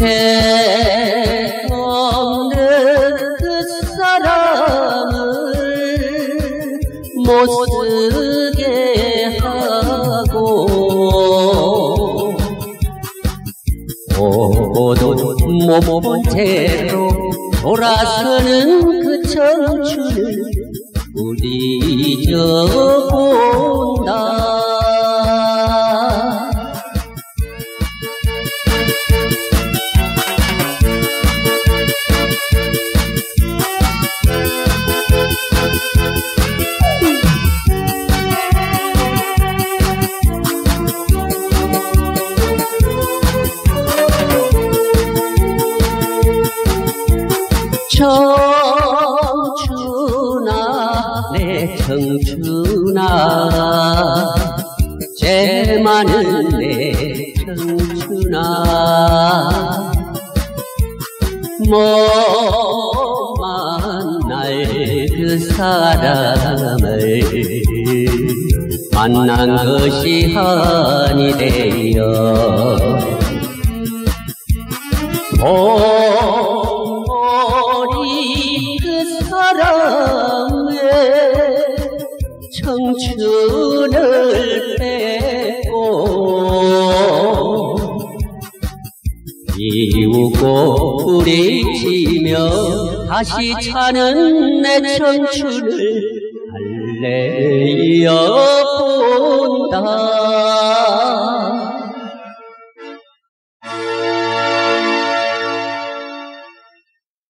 죄 없는 그 사람을 못쓰게 하고 보고도 못 본 채로 돌아서는 그 청춘을 부딪혀본다. 청춘아 내 청춘아 죄 많은 내 청춘아 못 만날 그 사람을 만난 것이 한이 되어 그 사람의 청춘을 뺏고 이웃고 부딪히며 다시 차는 내 청춘을 달래어 본다.